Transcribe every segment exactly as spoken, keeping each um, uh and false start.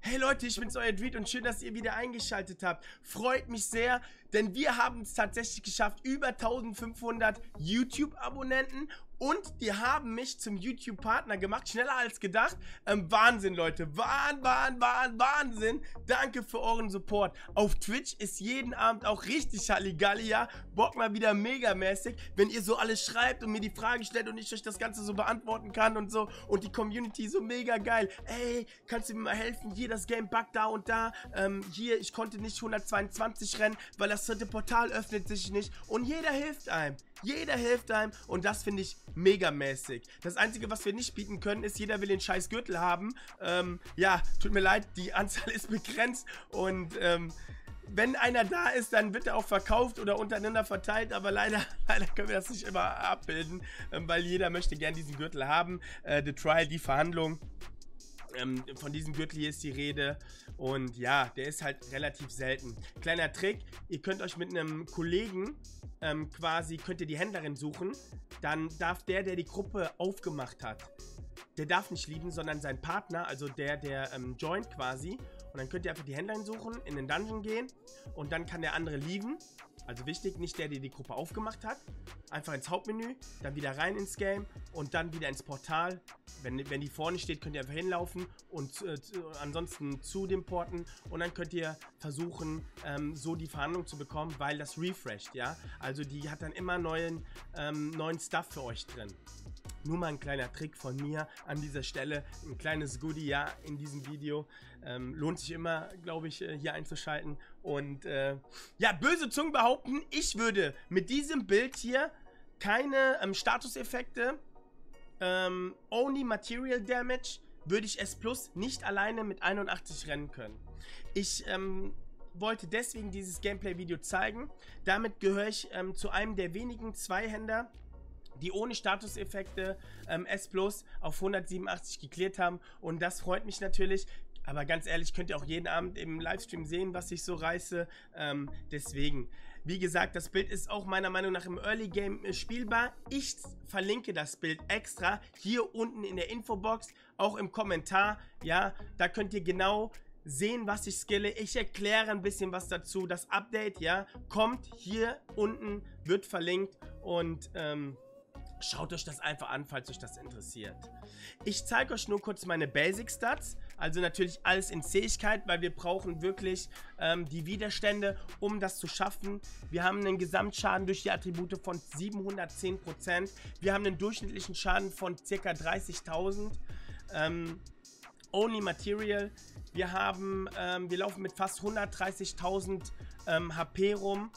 Hey Leute, ich bin's, euer Dreed und schön, dass ihr wieder eingeschaltet habt. Freut mich sehr, denn wir haben es tatsächlich geschafft, über eintausendfünfhundert YouTube-Abonnenten und die haben mich zum YouTube-Partner gemacht, schneller als gedacht. Ähm, Wahnsinn, Leute, Wahn, Wahn, Wahn, Wahnsinn. Danke für euren Support. Auf Twitch ist jeden Abend auch richtig Halligalli, ja. Bock mal wieder megamäßig, wenn ihr so alles schreibt und mir die Fragen stellt und ich euch das Ganze so beantworten kann und so. Und die Community so mega geil. Ey, kannst du mir mal helfen? Hier das Game buggt da und da. Ähm, hier, ich konnte nicht hundertzweiundzwanzig rennen, weil das dritte Portal öffnet sich nicht. Und jeder hilft einem. Jeder hilft einem und das finde ich megamäßig. Das Einzige, was wir nicht bieten können, ist, jeder will den scheiß Gürtel haben. Ähm, ja, tut mir leid, die Anzahl ist begrenzt und ähm, wenn einer da ist, dann wird er auch verkauft oder untereinander verteilt, aber leider, leider können wir das nicht immer abbilden, ähm, weil jeder möchte gern diesen Gürtel haben. Äh, The Trial, die Verhandlung. Ähm, von diesem Gürtel hier ist die Rede und ja, der ist halt relativ selten. Kleiner Trick, ihr könnt euch mit einem Kollegen ähm, quasi, könnt ihr die Händlerin suchen, dann darf der, der die Gruppe aufgemacht hat, der darf nicht lieben, sondern sein Partner, also der, der ähm, joint quasi, und dann könnt ihr einfach die Händlerin suchen, in den Dungeon gehen und dann kann der andere lieben. Also wichtig, nicht der, der die Gruppe aufgemacht hat. Einfach ins Hauptmenü, dann wieder rein ins Game und dann wieder ins Portal. Wenn, wenn die vorne steht, könnt ihr einfach hinlaufen und äh, ansonsten zu dem Porten. Und dann könnt ihr versuchen, ähm, so die Verhandlung zu bekommen, weil das refresht, ja. Also die hat dann immer neuen, ähm, neuen Stuff für euch drin. Nur mal ein kleiner Trick von mir an dieser Stelle, ein kleines Goodie, ja, in diesem Video. Ähm, lohnt sich immer, glaube ich, hier einzuschalten. Und äh, ja, böse Zungen behaupten, ich würde mit diesem Bild hier keine ähm, Statuseffekte, ähm, only Material Damage, würde ich S Plus nicht alleine mit einundachtzig rennen können. Ich ähm, wollte deswegen dieses Gameplay-Video zeigen. Damit gehöre ich ähm, zu einem der wenigen Zweihänder, die ohne Statuseffekte ähm, S Plus auf hundertsiebenundachtzig geklärt haben. Und das freut mich natürlich. Aber ganz ehrlich, könnt ihr auch jeden Abend im Livestream sehen, was ich so reiße. Ähm, deswegen, wie gesagt, das Bild ist auch meiner Meinung nach im Early Game äh, spielbar. Ich verlinke das Bild extra hier unten in der Infobox, auch im Kommentar. Ja, da könnt ihr genau sehen, was ich skille. Ich erkläre ein bisschen was dazu. Das Update, ja, kommt hier unten, wird verlinkt und ähm, schaut euch das einfach an, falls euch das interessiert. Ich zeige euch nur kurz meine Basic Stats, also natürlich alles in Zähigkeit, weil wir brauchen wirklich ähm, die Widerstände, um das zu schaffen. Wir haben einen Gesamtschaden durch die Attribute von siebenhundertzehn Prozent. Wir haben einen durchschnittlichen Schaden von ca. dreißigtausend. Ähm, Only Material. Wir haben, ähm, wir laufen mit fast hundertdreißigtausend ähm, H P rum.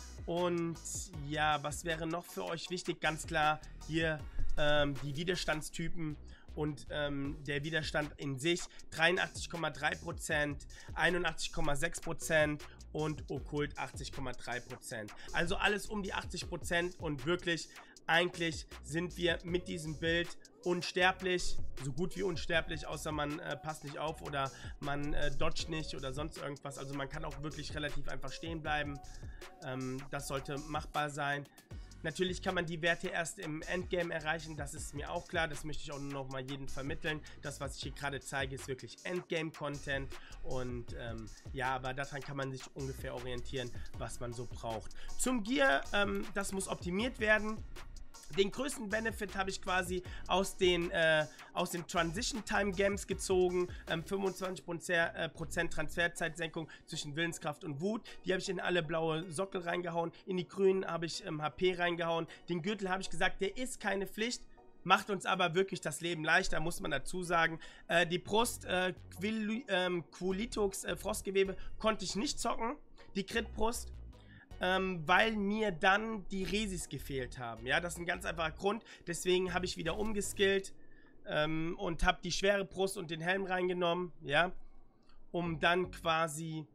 Und ja, was wäre noch für euch wichtig? Ganz klar hier ähm, die Widerstandstypen und ähm, der Widerstand in sich. dreiundachtzig Komma drei Prozent, einundachtzig Komma sechs Prozent und Okkult achtzig Komma drei Prozent. Also alles um die achtzig Prozent und wirklich, eigentlich sind wir mit diesem Bild unsterblich, so gut wie unsterblich, außer man äh, passt nicht auf oder man äh, dodgt nicht oder sonst irgendwas. Also man kann auch wirklich relativ einfach stehen bleiben. Ähm, das sollte machbar sein. Natürlich kann man die Werte erst im Endgame erreichen, das ist mir auch klar, das möchte ich auch nur noch mal jedem vermitteln. Das, was ich hier gerade zeige, ist wirklich Endgame-Content und ähm, ja, aber daran kann man sich ungefähr orientieren, was man so braucht. Zum Gear, ähm, das muss optimiert werden. Den größten Benefit habe ich quasi aus den, äh, aus den Transition Time Games gezogen. Ähm, fünfundzwanzig Prozent Transferzeitsenkung zwischen Willenskraft und Wut. Die habe ich in alle blaue Sockel reingehauen. In die grünen habe ich ähm, H P reingehauen. Den Gürtel habe ich gesagt, der ist keine Pflicht. Macht uns aber wirklich das Leben leichter, muss man dazu sagen. Äh, die Brust, äh, Quil ähm, Quilitux äh, Frostgewebe konnte ich nicht zocken. Die Crit-Brust. Ähm, weil mir dann die Resis gefehlt haben. Ja, das ist ein ganz einfacher Grund. Deswegen habe ich wieder umgeskillt ähm, und habe die schwere Brust und den Helm reingenommen, ja, um dann quasi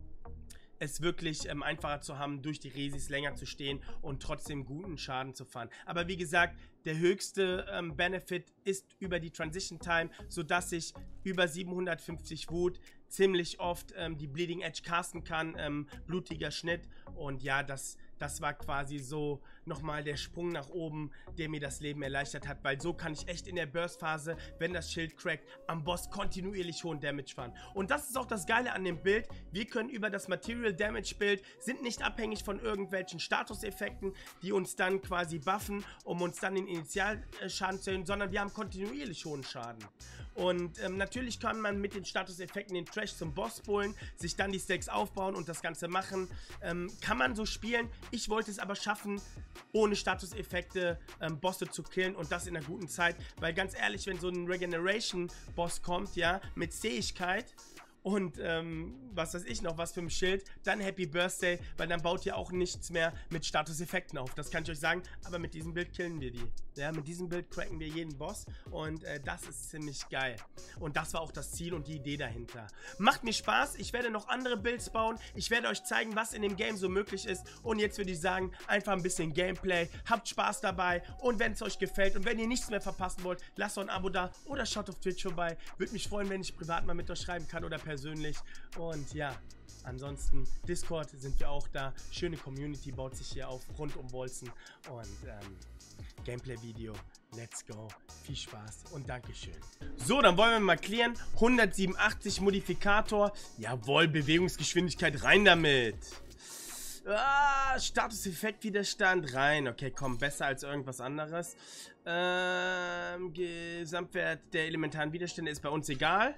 es wirklich ähm, einfacher zu haben, durch die Resis länger zu stehen und trotzdem guten Schaden zu fahren. Aber wie gesagt, der höchste ähm, Benefit ist über die Transition Time, sodass ich über siebenhundertfünfzig Wut ziemlich oft ähm, die Bleeding Edge casten kann, ähm, blutiger Schnitt und ja, das, das war quasi so nochmal der Sprung nach oben, der mir das Leben erleichtert hat, weil so kann ich echt in der Burst-Phase, wenn das Schild crackt, am Boss kontinuierlich hohen Damage fahren. Und das ist auch das Geile an dem Bild, wir können über das Material Damage Bild, sind nicht abhängig von irgendwelchen Statuseffekten, die uns dann quasi buffen, um uns dann den Initialschaden zu erhöhen, sondern wir haben kontinuierlich hohen Schaden. Und ähm, natürlich kann man mit den Statuseffekten den Trash zum Boss pullen, sich dann die Stacks aufbauen und das Ganze machen. Ähm, kann man so spielen. Ich wollte es aber schaffen, ohne Statuseffekte ähm, Bosse zu killen und das in einer guten Zeit. Weil ganz ehrlich, wenn so ein Regeneration-Boss kommt, ja, mit Zähigkeit und ähm, was weiß ich noch, was für ein Schild, dann Happy Birthday, weil dann baut ihr auch nichts mehr mit Statuseffekten auf. Das kann ich euch sagen, aber mit diesem Bild killen wir die. Ja, mit diesem Bild cracken wir jeden Boss und äh, das ist ziemlich geil. Und das war auch das Ziel und die Idee dahinter. Macht mir Spaß, ich werde noch andere Builds bauen, ich werde euch zeigen, was in dem Game so möglich ist und jetzt würde ich sagen, einfach ein bisschen Gameplay, habt Spaß dabei und wenn es euch gefällt und wenn ihr nichts mehr verpassen wollt, lasst doch ein Abo da oder schaut auf Twitch vorbei. Würde mich freuen, wenn ich privat mal mit euch schreiben kann oder persönlich und ja, ansonsten Discord sind wir auch da, schöne Community baut sich hier auf, rund um Bolzen und ähm, Gameplay-Video, let's go, viel Spaß und Dankeschön. So, dann wollen wir mal klären, hundertsiebenundachtzig Modifikator, jawohl, Bewegungsgeschwindigkeit, rein damit. Ah, Statuseffekt, Widerstand, rein, okay, komm, besser als irgendwas anderes. Ähm, Gesamtwert der elementaren Widerstände ist bei uns egal.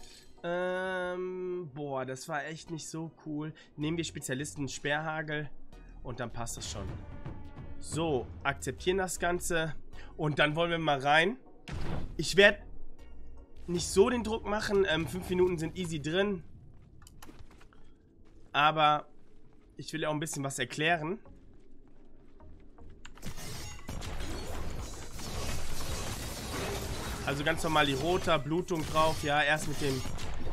Ähm, boah, das war echt nicht so cool. Nehmen wir Spezialisten Sperrhagel und dann passt das schon. So, akzeptieren das Ganze und dann wollen wir mal rein. Ich werde nicht so den Druck machen, ähm, fünf Minuten sind easy drin. Aber ich will ja auch ein bisschen was erklären. Also ganz normal die rote Blutung drauf, ja, erst mit dem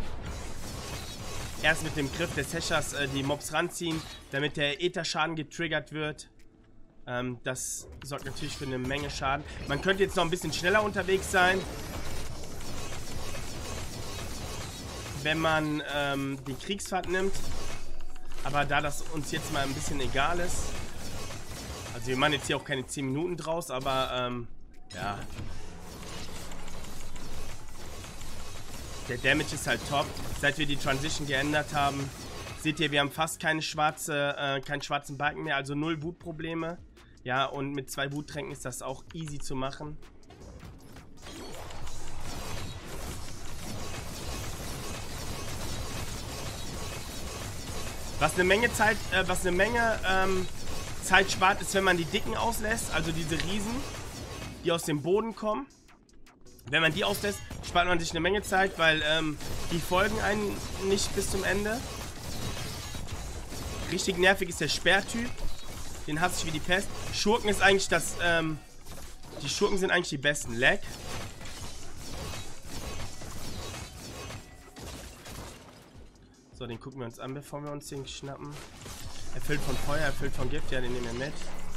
erst mit dem Griff des Häschers äh, die Mobs ranziehen, damit der Ätherschaden getriggert wird. Ähm, das sorgt natürlich für eine Menge Schaden. Man könnte jetzt noch ein bisschen schneller unterwegs sein, wenn man ähm, die Kriegsfahrt nimmt. Aber da das uns jetzt mal ein bisschen egal ist, also wir machen jetzt hier auch keine zehn Minuten draus, aber ähm, ja. Der Damage ist halt top. Seit wir die Transition geändert haben, seht ihr, wir haben fast keine schwarze, äh, keinen schwarzen Balken mehr, also null Wutprobleme. Ja, und mit zwei Wuttränken ist das auch easy zu machen. Was eine Menge Zeit, äh, was eine Menge ähm, Zeit spart, ist, wenn man die Dicken auslässt, also diese Riesen, die aus dem Boden kommen. Wenn man die auslässt, spart man sich eine Menge Zeit, weil ähm, die folgen einen nicht bis zum Ende. Richtig nervig ist der Sperrtyp. Den hasse ich wie die Pest. Schurken ist eigentlich das, ähm, die Schurken sind eigentlich die besten. Lag. So, den gucken wir uns an, bevor wir uns den schnappen. Erfüllt von Feuer, erfüllt von Gift, ja, den nehmen wir mit.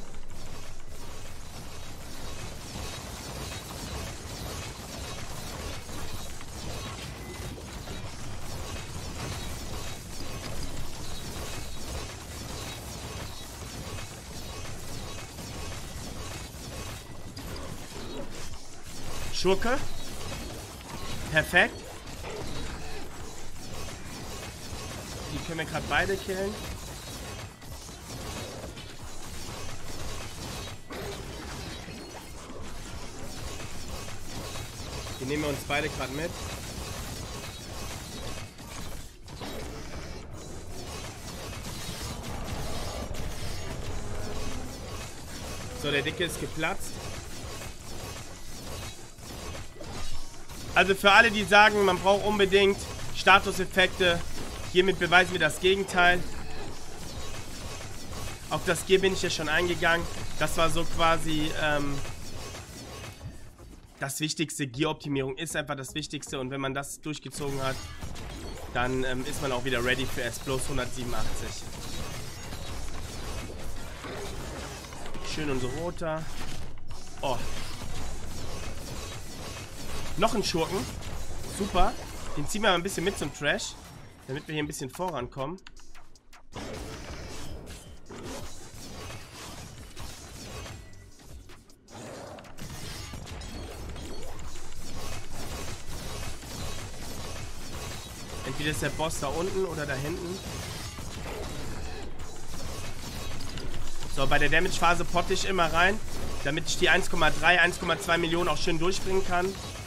Schurke. Perfekt. Die können wir gerade beide killen. Die nehmen wir uns beide gerade mit. So, der Dicke ist geplatzt. Also für alle, die sagen, man braucht unbedingt Statuseffekte, hiermit beweisen wir das Gegenteil. Auf das Gear bin ich ja schon eingegangen. Das war so quasi ähm, das Wichtigste. Gear-Optimierung ist einfach das Wichtigste und wenn man das durchgezogen hat, dann ähm, ist man auch wieder ready für S plus hundertsiebenundachtzig. Schön unser roter. Oh. Noch ein Schurken. Super. Den ziehen wir mal ein bisschen mit zum Trash, damit wir hier ein bisschen vorankommen. Entweder ist der Boss da unten oder da hinten. So, bei der Damage-Phase potte ich immer rein, damit ich die eins Komma drei, eins Komma zwei Millionen auch schön durchbringen kann.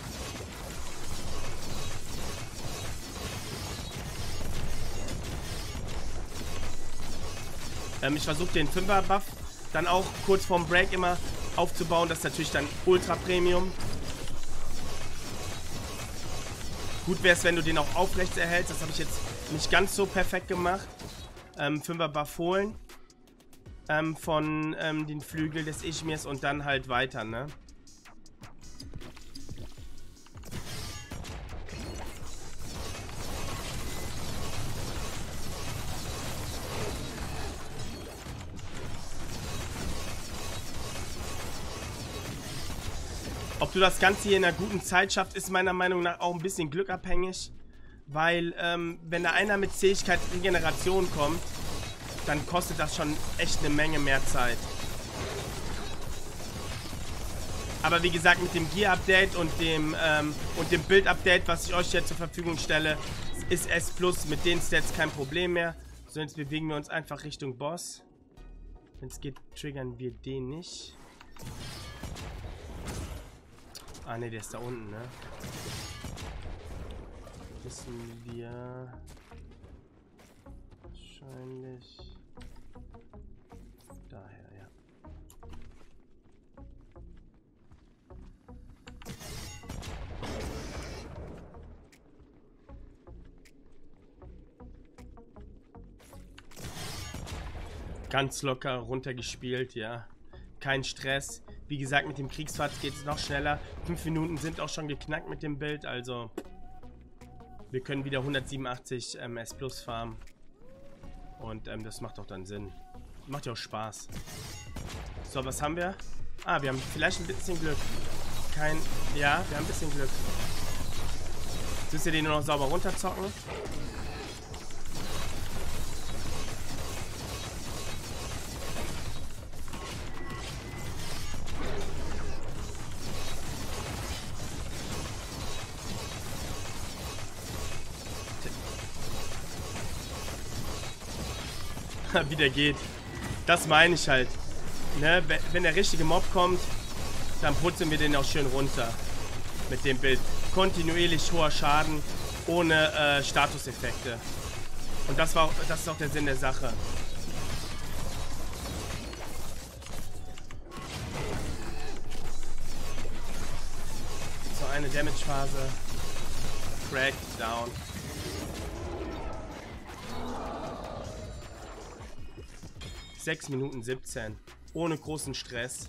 Ähm, ich versuche den Fünfer-Buff dann auch kurz vorm Break immer aufzubauen. Das ist natürlich dann Ultra Premium. Gut wäre es, wenn du den auch aufrecht erhältst. Das habe ich jetzt nicht ganz so perfekt gemacht. Ähm, Fünfer-Buff holen. Ähm, von ähm, den Flügel des Ichmirs und dann halt weiter, ne? Ob du das Ganze hier in einer guten Zeit schaffst, ist meiner Meinung nach auch ein bisschen glückabhängig. Weil, ähm, wenn da einer mit Zähigkeit Regeneration kommt, dann kostet das schon echt eine Menge mehr Zeit. Aber wie gesagt, mit dem Gear-Update und dem, ähm, und dem Bild-Update, was ich euch jetzt zur Verfügung stelle, ist S Plus mit den Stats kein Problem mehr. So, jetzt bewegen wir uns einfach Richtung Boss. Wenn es geht, triggern wir den nicht. Ah ne, der ist da unten, ne? Wissen wir wahrscheinlich daher, ja. Ganz locker runtergespielt, ja. Kein Stress. Wie gesagt, mit dem Kriegsfahrt geht es noch schneller. Fünf Minuten sind auch schon geknackt mit dem Bild, also wir können wieder hundertsiebenundachtzig ähm, S Plus farmen. Und ähm, das macht auch dann Sinn. Macht ja auch Spaß. So, was haben wir? Ah, wir haben vielleicht ein bisschen Glück. Kein... Ja, wir haben ein bisschen Glück. Jetzt müsst ihr den nur noch sauber runterzocken. Wie der geht. Das meine ich halt. Ne? Wenn der richtige Mob kommt, dann putzen wir den auch schön runter. Mit dem Bild. Kontinuierlich hoher Schaden, ohne äh, Statuseffekte. Und das, war, das ist auch der Sinn der Sache. So, eine Damage-Phase. Crack, down. sechs Minuten siebzehn. Ohne großen Stress.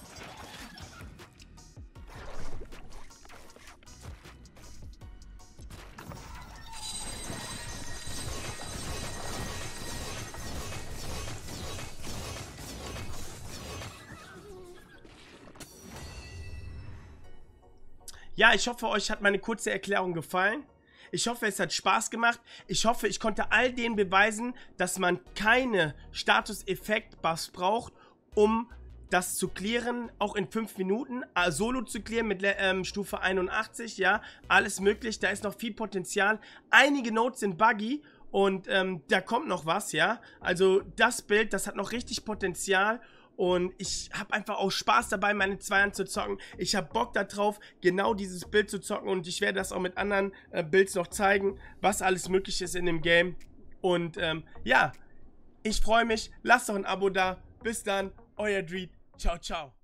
Ja, ich hoffe, euch hat meine kurze Erklärung gefallen. Ich hoffe, es hat Spaß gemacht. Ich hoffe, ich konnte all denen beweisen, dass man keine Status-Effekt-Buffs braucht, um das zu clearen, auch in fünf Minuten. Äh, Solo zu clearen mit ähm, Stufe einundachtzig, ja. Alles möglich, da ist noch viel Potenzial. Einige Nodes sind buggy und ähm, da kommt noch was, ja. Also das Bild, das hat noch richtig Potenzial. Und ich habe einfach auch Spaß dabei, meine Zweiern zu zocken. Ich habe Bock darauf, genau dieses Bild zu zocken. Und ich werde das auch mit anderen äh, Builds noch zeigen, was alles möglich ist in dem Game. Und ähm, ja, ich freue mich. Lasst doch ein Abo da. Bis dann, euer Dreed. Ciao, ciao.